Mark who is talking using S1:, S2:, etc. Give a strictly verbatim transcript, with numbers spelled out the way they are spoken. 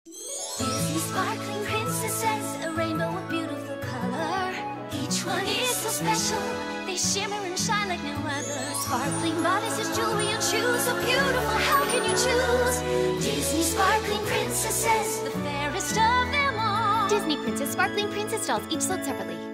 S1: Disney sparkling princesses, a rainbow of beautiful color. Each one is so special, they shimmer and shine like no other. Sparkling bodices, jewelry you choose, so beautiful, how can you choose? Disney sparkling princesses, the fairest of them all.
S2: Disney Princess Sparkling Princess dolls, each sold separately.